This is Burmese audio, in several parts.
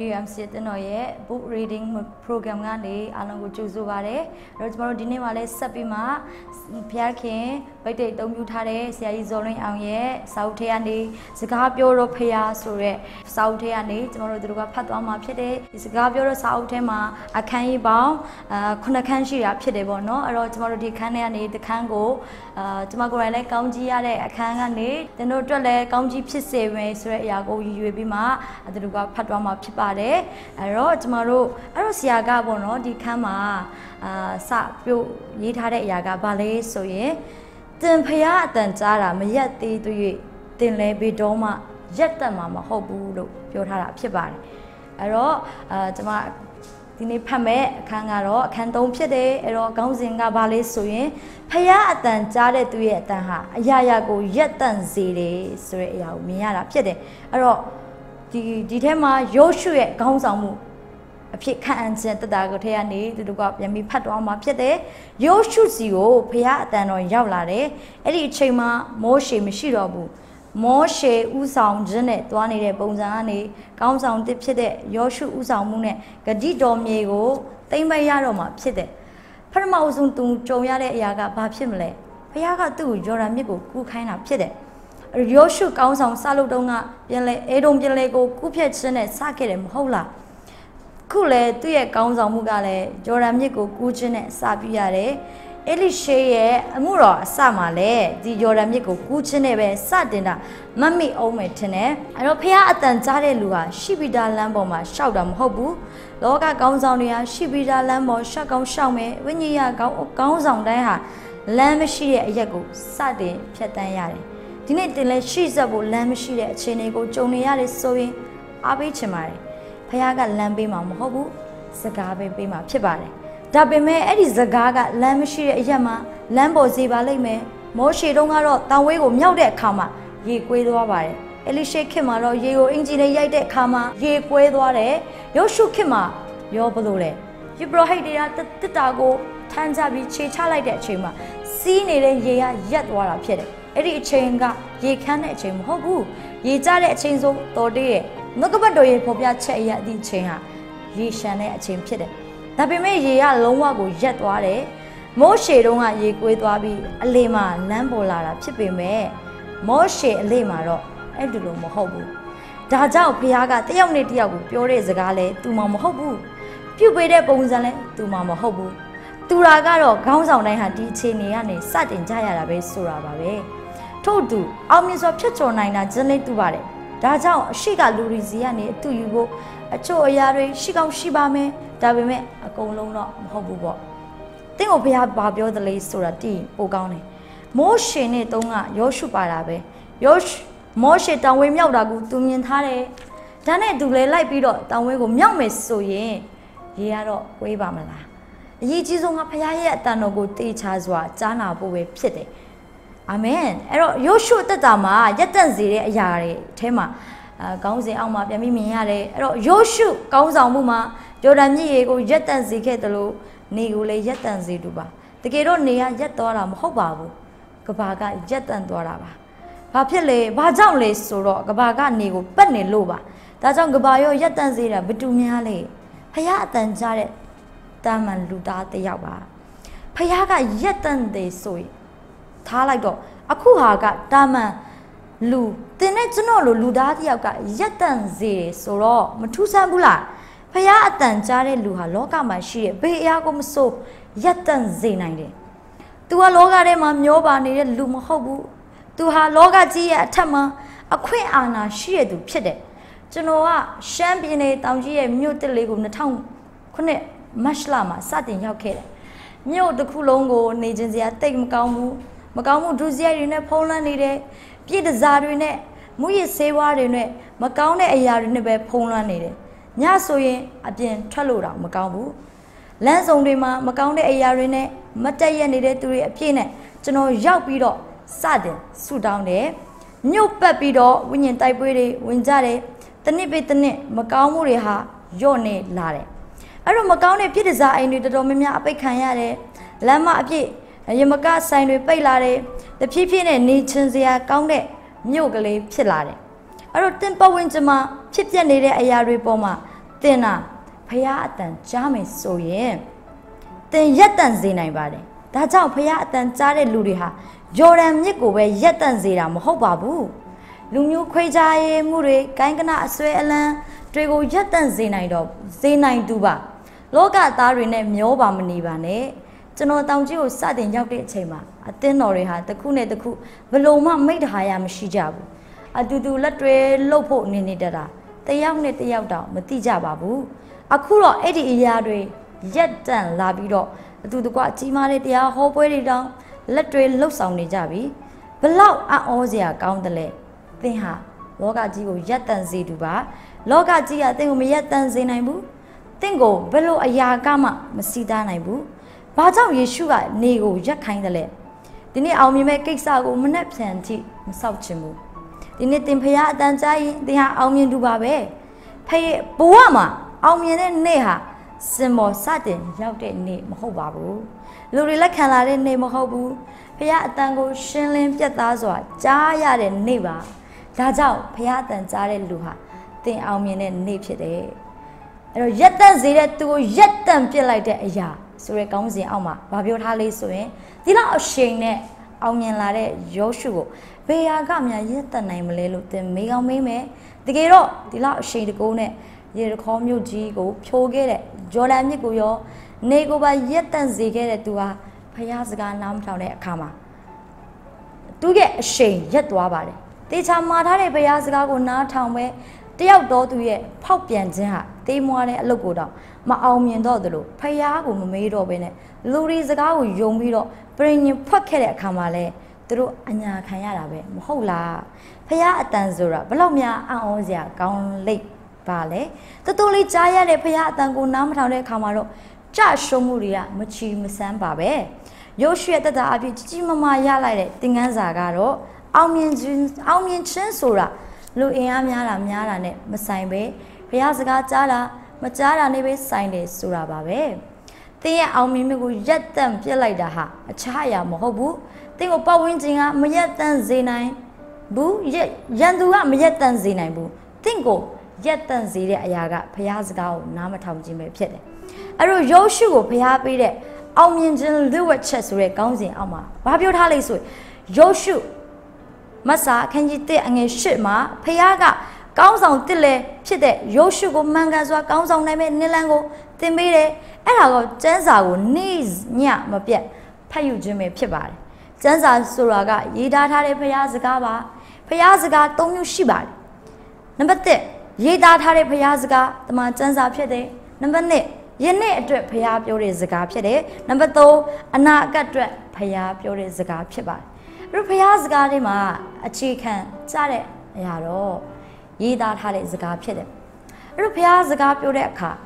WMC တဲ့နော်ရဲ့ book reading program ကနေအားလုံးကိုကြိုဆိုပါရစေ။အဲ့တော့ကျွန်တော်တို့ဒီနေ့မှလည်းဆက်ပြီးမှဖျားခင်ဗိတ်တိတ်အသုံးပြုထားတဲ့ဆရာကြီးဇော်လင်းအောင်ရဲ့စာအုပ်ထဲကနေစကားပြောတော့ဖျားဆိုတဲ့စာအုပ်ထဲကနေကျွန်တော်တို့တို့ကဖတ်သွားမှာဖြစ်တယ်။ဒီစကားပြောတော့စာအုပ်ထဲမှာအခန်းကြီးပေါင်း9ခန်းရှိတာဖြစ်တယ်ပေါ့နော်။အဲ့တော့ကျွန်တော်တို့ဒီခန်းထဲကနေတစ်ခန်းကိုကျွန်မကိုယ်တိုင်လည်းကောင်းကြီးရတဲ့အခန်းကနေကျွန်တော်တို့လည်းကောင်းကြီးဖြစ်စေမယ်ဆိုတဲ့အရာကိုရည်ရွယ်ပြီးမှတို့ကဖတ်သွားမှာဖြစ်ပါတယ်အဲ့တော့ကျွန်တော်တို့ဆရာကပေါ့နော်ဒီခန်းမှာစပြုတ်ရေးထားတဲ့အရာကဘာလဲဆိုရင်တင်ဖျားအတန်ကြားတာမရက်သေးသွေးတင်လဲဘေတော့မှရက်တက်မှာမဟုတ်ဘူးလို့ပြောထားတာဖြစ်ပါတယ်အဲ့တော့ကျွန်မဒီနေ့ဖတ်မဲ့အခန်းကတော့အခန်း3ဖြစ်တယ်အဲ့တော့ခေါင်းစဉ်ကဘာလဲဆိုရင်ဖျားအတန်ကြားတဲ့သူရဲ့အတန်ဟာအရာရာကိုရက်တန့်စေတယ်ဆိုတဲ့အရာကိုမြင်ရတာဖြစ်တယ်အဲ့တော့ဒီထဲမှာယောရှုရဲ့ခေါင်းဆောင်မှုအဖြစ်ခံအပ်ခြင်းတတကိုထဲကနေသူတို့ကပြန်ပြီးဖတ်တော့မှာဖြစ်တယ်ယောရှုစီကိုဖျားအတန်တော်ရောက်လာတယ်အဲ့ဒီအချိန်မှာမောရှေမရှိတော့ဘူးမောရှေဥဆောင်ခြင်းနဲ့တွားနေတဲ့ပုံစံကနေကောင်းဆောင်တစ်ဖြစ်တဲ့ယောရှုဥဆောင်မှုနဲ့ဂတိတော်မြေကိုသိမ့်မရတော့မှာဖြစ်တယ်ပထမအဆုံးသူကြုံရတဲ့အရာကဘာဖြစ်မလဲဖျားကသူ့ကိုယော်ဒန်မြစ်ကိုကူးခိုင်းတာဖြစ်တယ်ယောရှုကောင်းဆောင်စလုပ်တုန်းကပြန်လဲအေဒုံပြန်လဲကိုကူးဖြတ်ခြင်းနဲ့စခဲ့တယ်မဟုတ်လားခုလဲသူ့ရဲ့ကောင်းဆောင်မှုကလည်းဂျော်ဒန်မြစ်ကိုကူးခြင်းနဲ့စပြရတယ်အေလိရှေရဲ့အမှုတော်အစမှာလဲဒီဂျော်ဒန်မြစ်ကိုကူးခြင်းနဲ့ပဲစတင်တာမမိအောင်မယ်ထင်တယ်အဲ့တော့ဖះအတန်ကြားတဲ့လူဟာရှိပိတာလမ်းပေါ်မှာရှောက်တာမဟုတ်ဘူးလောကကောင်းဆောင်တွေဟာရှိပိတာလမ်းပေါ်ရှောက်ကောင်းရှောက်မယ်ဝိညာဉ်ရကောင်းဆောင်တိုင်းဟာလမ်းမရှိတဲ့အရက်ကိုစတင်ဖြတ်တန်းရတယ်ဒီနေ့တင်လဲရှိစက်ဖို့လမ်းမရှိတဲ့အခြေအနေကိုကြုံနေရတယ်ဆိုရင်အားပေးချင်ပါတယ်ဖះကလမ်းပေးမှာမဟုတ်ဘူးစကားပဲပေးမှာဖြစ်ပါတယ်ဒါပေမဲ့အဲ့ဒီစကားကလမ်းမရှိတဲ့အရက်မှာလမ်းပေါ်စေပါလိမ့်မယ်မောရှေတုန်းကတော့တောင်ဝေးကိုမြောက်တဲ့အခါမှာရေကွေးသွားပါတယ်အေလိရှေခေတ်မှာတော့ရေကိုအင်ဂျင်နဲ့ရိုက်တဲ့အခါမှာရေကွဲသွားတယ်ယောရှုခေတ်မှာရောဘလို့လဲယေဘရဟိတ်တွေကတစ်တာကိုထမ်းကြပြီးခြေချလိုက်တဲ့အချိန်မှာစီးနေတဲ့ရေကရက်သွားတာဖြစ်တယ်အဲ့ဒီအချိန်ကရေခမ်းတဲ့အချိန်မဟုတ်ဘူးရေကျတဲ့အချိန်ဆိုတော်တည်းရဲ့နှုတ်ကပတ်တော်ရေဖော်ပြချက်အရာဒီအချိန်ဟာရေရှမ်းတဲ့အချိန်ဖြစ်တယ်ဒါပေမဲ့ရေကလုံးဝကိုရက်သွားတယ်မောရှေတုန်းကရေကွေးသွားပြီးအလေမှာလမ်းပေါ်လာတာဖြစ်ပေမဲ့မောရှေအလေမှာတော့အဲ့ဒီလိုမဟုတ်ဘူးဒါကြောင့်ဖခင်ကတယောက်နဲ့တယောက်ကိုပြောတဲ့စကားလဲသူမှမဟုတ်ဘူးပြုတ်ပေးတဲ့ပုံစံလဲသူမှမဟုတ်ဘူးသူရာကတော့ခေါင်းဆောင်တိုင်းဟာဒီအခြေအနေကနေစတင်ကြရတာပဲဆိုတာပါပဲထို့သူအောင်မြင်စွာဖြတ်ကျော်နိုင်တာကျင်းလေးတူပါတယ်ဒါကြောင့်အရှိကလူရီစီကနေအတူယူဖို့အချို့အရာတွေရှိကောင်းရှိပါမယ်ဒါပေမဲ့အကုန်လုံးတော့မဟုတ်ဘူးပေါ့တင့်ကိုဘုရားဘာပြောသလဲဆိုတာတည်ပိုကောင်းတယ်မောရှေနဲ့တုန်းကယောရှုပါတာပဲမောရှေတောင်ဝေးမြောက်တာကိုသူမြင်ထားတယ်ဒါနဲ့သူလည်းလိုက်ပြီးတော့တောင်ဝေးကိုမြောက်မယ်ဆိုရင်ရေကတော့ဝေးပါမလားအရေးကြီးဆုံးကဘုရားရဲ့အတန်တော်ကိုတေချာစွာကြားနာဖို့ပဲဖြစ်တယ်အာမင်အဲ့တော့ယောရှုတက်တာမှာရက်တန့်စေတဲ့အရာတွေအထဲမှာကောင်းစဉ်အောက်မှာပြန်ပြီးမြင်ရတယ်အဲ့တော့ယောရှုကောင်းဆောင်မှုမှာဂျော်ဒန်မြစ်ရေကိုရက်တန့်စေခဲ့တယ်လို့နေကိုလည်းရက်တန့်စေတူပါတကယ်တော့နေကရက်သွားတာမဟုတ်ပါဘူးကဘာကရက်တန့်သွားတာပါဘာဖြစ်လဲဘာကြောင့်လဲဆိုတော့ကဘာကနေကိုပတ်နေလို့ပါဒါကြောင့်ကဘာရောရက်တန့်စေတာဘတူများလေဖះအတန်ကြားတဲ့တာမန်လူသားတယောက်ပါဖះကရက်တန့်တယ်ဆိုရင်ထားလိုက်တော့အခုဟာကတာမန်လူတင်နဲ့ကျွန်တော်လိုလူသားတယောက်ကရက်တန့်စေဆိုတော့မထူးဆန်းဘူးလားဖះအတန်ကြားတဲ့လူဟာလောကမှာရှိတဲ့ဘေးအရာကိုမစိုးရက်တန့်စေနိုင်တယ်။ तू ဟာလောကထဲမှာမျောပါနေတဲ့လူမဟုတ်ဘူး။ तू ဟာလောကကြီးရဲ့အထက်မှာအခွင့်အာဏာရှိတဲ့သူဖြစ်တယ်။ကျွန်တော်ကရှမ်းပြည်နယ်တောင်ကြီးရဲ့မြို့တစ်လေးကို2009မတ်လမှာစတင်ရောက်ခဲ့တယ်။မြို့တစ်ခုလုံးကိုနေခြင်းစရာတိတ်မကောင်းဘူး။မကောင်းမှုဒုစရိုက်တွေနဲ့ဖုံးလွှမ်းနေတယ်။ပြည်တစားတွေနဲ့မူရစ်ဆေးဝါးတွေနဲ့မကောင်းတဲ့အရာတွေနဲ့ပဲဖုံးလွှမ်းနေတယ်။ညဆိုရင်အပြင်ထွက်လို့တော့မကောင်းဘူးလမ်းစုံတွေမှာမကောင်းတဲ့အရာတွေနဲ့မတက်ရက်နေတဲ့သူတွေအပြည့်နဲ့ကျွန်တော်ရောက်ပြီးတော့စတင်ဆူတောင်းတယ်ညှုတ်ပတ်ပြီးတော့ဝိညာဉ်တိုက်ပွဲတွေဝင်ကြတယ်တနစ်ပေတနစ်မကောင်းမှုတွေဟာညော့နေလာတယ်အဲ့တော့မကောင်းတဲ့ပြည်တစားအိမ်တွေတော်တော်များများအပိတ်ခံရတယ်လမ်းမအပြည့်ရမကဆိုင်တွေပိတ်လာတယ်တဖြည်းဖြည်းနဲ့နေချင်စရာကောင်းတဲ့မြို့ကလေးဖြစ်လာတယ်အဲ့တော့တင်ပဝင်းကျမဖြစ်ပြနေတဲ့အရာတွေပေါ်မှာသတင်နာဖះအတန်ကြားမယ်ဆိုရင်တင်ရက်တန့်စေနိုင်ပါတယ်ဒါကြောင့်ဖះအတန်ကြားတဲ့လူတွေဟာဂျော်ဒန်မြစ်ကိုပဲရက်တန့်စေတာမဟုတ်ပါဘူးလူမျိုးခွေကြရဲမှုတွေကိုင်းကနအဆွဲအလန်းတွေကိုရက်တန့်စေနိုင်တော့စေနိုင်သူပါလောကသားတွေနဲ့မျောပါမနေပါနဲ့ကျွန်တော်တောင်ကြီးကိုစတင်ရောက်တဲ့အချိန်မှာအသင်းတော်တွေဟာတစ်ခုနဲ့တစ်ခုဘလို့မှမိတ်တဟာရမရှိကြဘူးအတူတူလက်တွေလှုပ်ဖို့နေနေတတာတယောက်နဲ့တယောက်တောင်မတိကြပါဘူးအခုတော့အဲ့ဒီအရာတွေရက်တန့်လာပြီးတော့အတူတကွအကြီးမားတဲ့တရားဟောပွဲတွေတောင်လက်တွေလှုပ်ဆောင်နေကြပြီဘလောက်အံ့ဩစရာကောင်းတယ်လဲသင်ဟာလောကကြီးကိုရက်တန့်စေသူပါလောကကြီးကသင်ကိုမရက်တန့်စေနိုင်ဘူးသင်ကိုဘလို့အရာကမှမစီးသားနိုင်ဘူးဘာကြောင့်ယေရှုကနေကိုရက်ခိုင်းတယ်လဲဒီနေ့အောင်မြင်မဲ့ကိစ္စကိုမနှက်ဖြန်ကြည့်မဆောက်ချင်ဘူးဒီနေ့သင်ဖះအတန်ကြားရင်သင်ဟာအောင်မြင်သူပါပဲဖះဘဝမှာအောင်မြင်တဲ့နေ့ဟာစင်မော်စတင်ရောက်တဲ့နေ့မဟုတ်ပါဘူးလူတွေလက်ခံလာတဲ့နေ့မဟုတ်ဘူးဖះအတန်ကိုရှင်းလင်းပြတ်သားစွာကြားရတဲ့နေ့ပါဒါကြောင့်ဖះအတန်ကြားတဲ့လူဟာသင်အောင်မြင်တဲ့နေ့ဖြစ်တယ်အဲ့တော့ရက်တန့်စေတဲ့သူကိုရက်တန့်ပြစ်လိုက်တဲ့အရာဆိုရဲကောင်းစဉ်အောက်မှာဘာပြောထားလဲဆိုရင်ဒီလောက်အရှိန်နဲ့အောင်မြင်လာတဲ့ယောရှုကိုဘယ်ဟာကများရက်တန့်နိုင်မလဲလို့သင်မေးကောင်းမေးမယ်တကယ်တော့ဒီလောက်အရှိန်တကူနဲ့ရေရခေါမြို့ကြီးကိုဖြိုခဲ့တဲ့ဂျော်ဒန်မြစ်ကိုရောနေကိုပါရက်တန့်စေခဲ့တဲ့သူဟာဖះစကားနားမထောင်တဲ့အခါမှာသူရဲ့အရှိန်ရက်သွားပါတယ်တေချာမှာထားတဲ့ဖះစကားကိုနားထောင်ပဲတယောက်တော့သူရဲ့ဖောက်ပြန်ခြင်းဟာတေးမွားတဲ့အလုပ်ကိုတော့မအောင်မြင်တော့သလိုဖះကိုမမေးတော့ဘဲနဲ့လူတွေစကားကိုယုံပြီးတော့ပြင်ရင်ဖွက်ခဲ့တဲ့အခါမှာလဲသူတို့အညာခံရတာပဲမဟုတ်လားဖះအတန်ဆိုတာဘလောက်များအံ့ဩစရာကောင်းလိမ့်ပါလေတော်တော်လေးကြားရတဲ့ဖះအတန်ကိုနားမထောင်တဲ့အခါမှာတော့ကြရှုံးမှုတွေကမချီမဆန်းပါပဲယောရှုရဲ့တတအဖြစ်ကြီးကြီးမားမားရလိုက်တဲ့သင်ခန်းစာကတော့အောင်မြင်ခြင်းဆိုတာလူအင်အားများတာနဲ့မဆိုင်ပဲဖះစကားကြားတာမကြားတာနဲ့ပဲဆိုင်တယ်ဆိုတာပါပဲသင်ရဲ့အောင်မြင်မှုကိုရက်တန့်ပြစ်လိုက်တာဟာအခြားအရာမဟုတ်ဘူးသင်ကိုပတ်ဝန်းကျင်ကမရက်တန့်စေနိုင်ဘူးရန်သူကမရက်တန့်စေနိုင်ဘူးသင်ကိုရက်တန့်စေတဲ့အရာကဖះစကားကိုနားမထောင်ခြင်းပဲဖြစ်တယ်အဲ့တော့ယောရှုကိုဖះပေးတဲ့အောင်မြင်ခြင်းလွတ်ဝက်ချက်ဆိုတဲ့ကောင်းစဉ်အောက်မှာဘာပြောထားလဲဆိုရင်ယောရှုမဆာအခန်းကြီး1အငယ်8မှာဖះကကောင်းဆောင်တစ်လေဖြစ်တဲ့ယောရှုကိုမှန်ကန်စွာကောင်းဆောင်နိုင်မဲ့နည်းလမ်းကိုသင်ပေးတယ်အဲ့ဒါကကျမ်းစာကိုနေ့ညမပြတ်ဖတ်ယူခြင်းပဲဖြစ်ပါတယ်ကျမ်းစာဆိုတာကရေးသားထားတဲ့ဖះစကားပါဖះစကား3မျိုးရှိပါတယ်နံပါတ်1ရေးသားထားတဲ့ဖះစကားတမန်ကျမ်းစာဖြစ်တယ်နံပါတ်2ယနေ့အတွက်ဖះပြောတဲ့စကားဖြစ်တယ်နံပါတ်3အနာဂတ်အတွက်ဖះပြောတဲ့စကားဖြစ်ပါတယ်အဲ့တော့ဖះစကားတွေမှာအခြေခံကြတဲ့အရာတော့ရေးသားထားတဲ့စကားဖြစ်တယ်အဲ့တော့ဖះစကားပြောတဲ့အခါ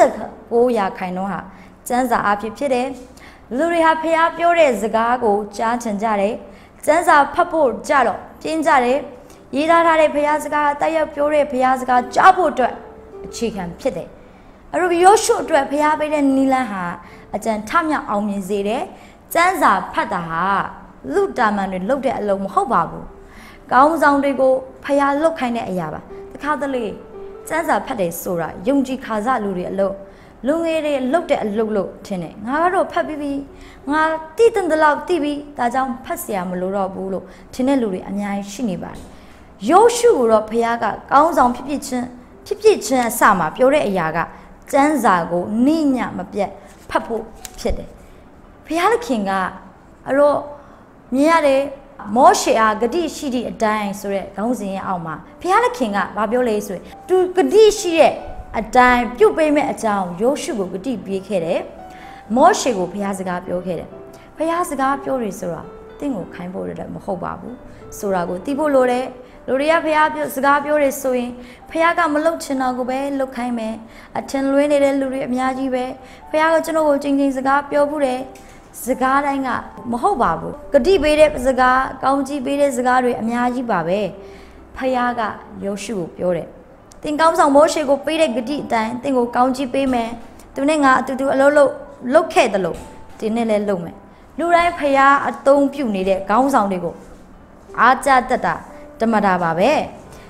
69%ခိုင်နှုန်းဟာကျမ်းစာအဖြစ်ဖြစ်တယ်လူတွေဟာဖះပြောတဲ့စကားကိုကြားချင်ကြတယ်ကျမ်းစာဖတ်ဖို့ကြတော့ပြင်းကြတယ်ရေးသားထားတဲ့ဖះစကားတိုက်ရိုက်ပြောတဲ့ဖះစကားကြားဖို့အတွက်အခြေခံဖြစ်တယ်အဲ့တော့ယောရှုအတွက်ဖះပေးတဲ့နီလန်းဟာအကျဉ်းထမြောက်အောင်မြင်စေတယ်ကျမ်းစာဖတ်တာဟာလူတာမန်တွေလုပ်တဲ့အလုပ်မဟုတ်ပါဘူးကောင်းဆောင်တွေကိုဖះလုတ်ခိုင်းတဲ့အရာပါတခါတလေစမ်းစာဖတ်တယ်ဆိုတာယုံကြည်ခါစလူတွေအလုပ်လူငယ်တွေလုတ်တဲ့အလုပ်လို့ထင်တယ်ငါကတော့ဖတ်ပြီးငါတည်တဲ့လောက်တည်ပြီးဒါကြောင့်ဖတ်เสียမလို့တော့ဘူးလို့ထင်တဲ့လူတွေအများကြီးရှိနေပါတယ်ယောရှုကိုတော့ဖះကကောင်းဆောင်ဖြစ်ချင်းအစမှာပြောတဲ့အရာကစမ်းစာကိုနိညမပြတ်ဖတ်ဖို့ဖြစ်တယ်ဖះသခင်ကအတော့မြင်ရတယ်မောရှေအားဂတိရှိသည့်အတိုင်းဆိုတဲ့ခေါင်းစဉ်ရဲ့အောက်မှာဖះသခင်ကဘာပြောလဲဆိုရင်သူဂတိရှိတဲ့အတိုင်းပြုတ်ပေးမဲ့အကြောင်းယောရှုကိုဂတိပေးခဲ့တယ်မောရှေကိုဖះစကားပြောခဲ့တယ်ဖះစကားပြောရဆိုတာတင့်ကိုခိုင်းဖို့လည်းမဟုတ်ပါဘူးဆိုတာကိုသိဖို့လိုတယ်လူတွေကဖះစကားပြောတယ်ဆိုရင်ဖះကမလုတ်ချင်တော့ကိုပဲလုတ်ခိုင်းမယ်အထင်လွဲနေတဲ့လူတွေအများကြီးပဲဖះကကျွန်တော်ကိုချင်းစကားပြောဖို့တယ်စကားတိုင်းကမဟုတ်ပါဘူးဂတိပေးတဲ့စကားကောင်းကြီးပေးတဲ့စကားတွေအများကြီးပါပဲဖះကယောရှုကိုပြောတယ်သင်ကောင်းဆောင်မောရှေကိုပေးတဲ့ဂတိအတိုင်းသင်ကိုကောင်းကြီးပေးမယ်သူနဲ့ငါအတူတူအလုပ်လုပ်ခဲ့တယ်လို့ဒီနဲ့လည်းလုပ်မယ်လူတိုင်းဖះအသုံးပြုနေတဲ့ကောင်းဆောင်တွေကိုအားကြတတ်တာတမတာပါပဲ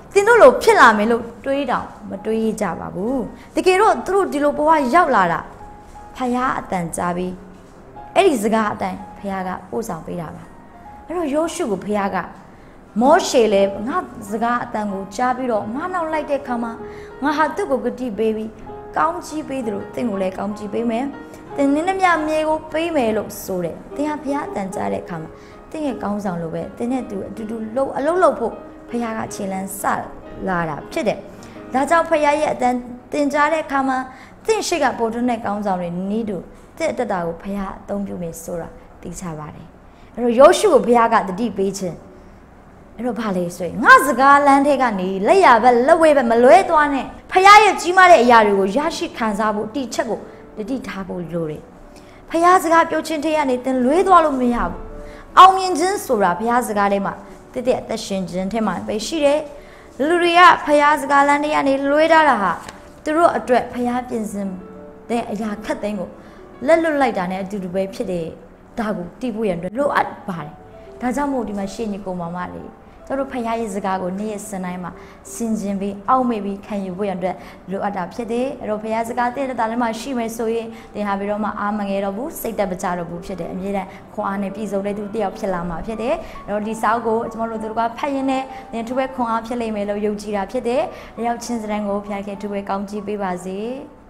တင်းတို့လိုဖြစ်လာမယ်လို့တွေးတောင်မတွေးကြပါဘူးတကယ်တော့သူတို့ဒီလိုဘဝရောက်လာတာဖယားအတန်ကြားပြီးအဲ့ဒီစကားအတိုင်းဖယားကပို့ဆောင်ပေးတာပါအဲ့တော့ယောရှုကိုဖယားကမောရှေလည်းငါစကားအတန်ကိုကြားပြီးတော့ငါနောက်လိုက်တဲ့ခါမှာငါဟာသူ့ကိုဂတိပေးပြီးကောင်းချီးပေးတယ်လို့သင်ကိုလည်းကောင်းချီးပေးမယ်တင်နည်းနည်းမြေကိုပေးမယ်လို့ဆိုတယ်တင်ဟာဖယားအတန်ကြားတဲ့အခါမှာတင်ရဲ့ကောင်းဆောင်လိုပဲတင်နဲ့သူအတူတူအလုပ်လုပ်ဖို့ဖယားကခြေလန်းစလာတာဖြစ်တယ်ဒါကြောင့်ဖယားရဲ့အတန်တင်ကြားတဲ့အခါမှာတင်ရှိကပေါ်ထွန်းတဲ့ကောင်းဆောင်တွေနီးတူတဲ့တက်တာကိုဖယားအသုံးပြုမယ်ဆိုတာသိချပါတယ်အဲ့တော့ယောရှုကိုဖယားကတတိပေးခြင်းအဲ့တော့ဘာလဲဆိုရင်ငါစကားလမ်းထဲကနေလက်ရဘက်လက်ဝဲဘက်မလွဲသွားနဲ့ဖယားရဲ့ကြီးမားတဲ့အရာတွေကိုရရှိခံစားဖို့တိချက်ကိုတတိထားဖို့လိုတယ်ဖယားစကားပြောချင်းထဲကနေသင်လွဲသွားလို့မရဘူးအောင်မြင်ခြင်းဆိုတာဖယားစကားထဲမှာတည်တဲ့အသက်ရှင်ခြင်းထဲမှာပဲရှိတယ်လူတွေကဖယားစကားလမ်းထဲကနေလွဲထားတာဟာသူတို့အတွက်ဖယားပြင်ဆင်တဲ့အရာခက်သိမ်းကိုလက်လွတ်လိုက်တာနဲ့အတူတူပဲဖြစ်တယ်ဒါကိုတည်ဖို့ရန်လိုအပ်ပါတယ်ဒါကြောင့်မို့ဒီမှာရှေ့ညီကောင်မမလေးတို့ဖယားရဲ့စကားကိုနေ့ရက်စံတိုင်းမှာဆင်ခြင်ပြီးအောက်မေ့ပြီးခံယူဖို့ရတဲ့လိုအပ်တာဖြစ်တယ်အဲ့တော့ဖယားစကားတဲ့တာလည်းမှရှိမယ်ဆိုရင်သင်ဟာပြီးတော့မှအာမငယ်တော့ဘူးစိတ်တက်မကြတော့ဘူးဖြစ်တယ်အမြဲတမ်းခွန်အားနဲ့ပြည်စုံတဲ့သူတယောက်ဖြစ်လာမှာဖြစ်တယ်အဲ့တော့ဒီစာအုပ်ကိုကျွန်တော်တို့ကဖတ်ရင်းနဲ့သင်ထူပဲခွန်အားဖြစ်လိမ့်မယ်လို့ယုံကြည်တာဖြစ်တယ်ရောက်ချင်းစတဲ့ကိုဖယားခင်ထူပဲကောင်းချီးပေးပါစေ